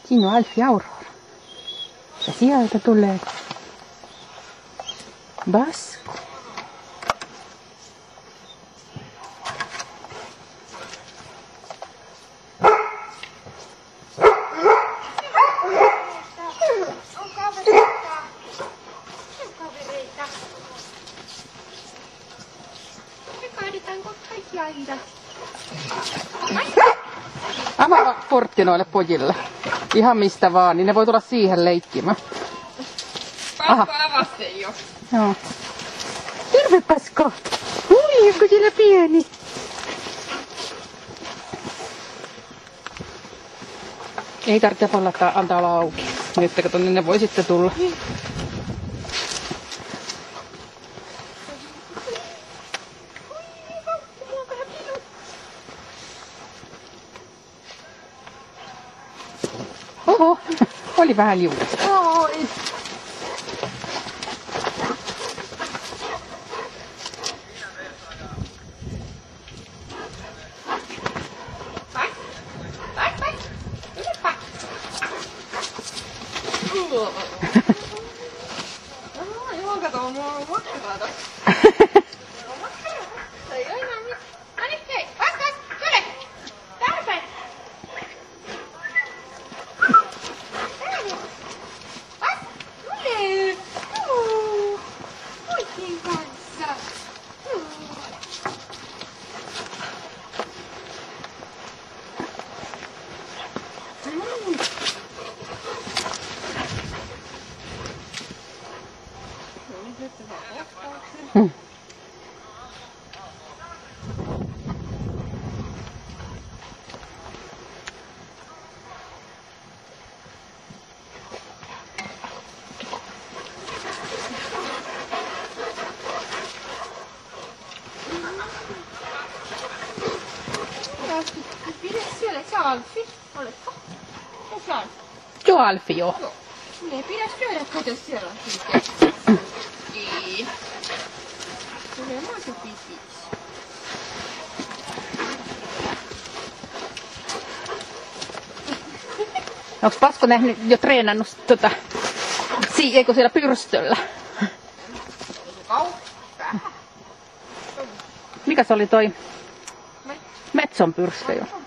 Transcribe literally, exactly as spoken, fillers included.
Siinä on Alfie Aurora. Ja sieltä tulee Bas. Avaa portti noille pojille. Ihan mistä vaan, niin ne voi tulla siihen leikkimään. Pasko avasi sen jo. Joo. Terve Pasko! Ui, onko siellä pieni? Ei tarvitse pallata, antaa olla auki. Nyt kato, niin ne voi sitten tulla. Oho, oli vähän liukasta. Oi. Juman kato, mulla on makkaraa tossa. Ei oo enää mitään. Noniin, hei, vas, vas, tule! Täällä Täällä! Vas, tule! Juu! Poikien kanssa! Juu! Mm. Hmm. Pidä siellä, se on Alfie. Oletko? Se on. Joo, Alfie, joo. Joo. Ei pidä syödä, kato siellä on sitten. Ei. Tulee maa se pipi. Onks Pasko nähnyt jo treenannut tota, si- eikö siellä pyrstöllä? Mikä se oli toi Metson pyrstö jo?